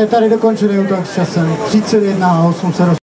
je tady dokončený útok s časem 31 a 8 se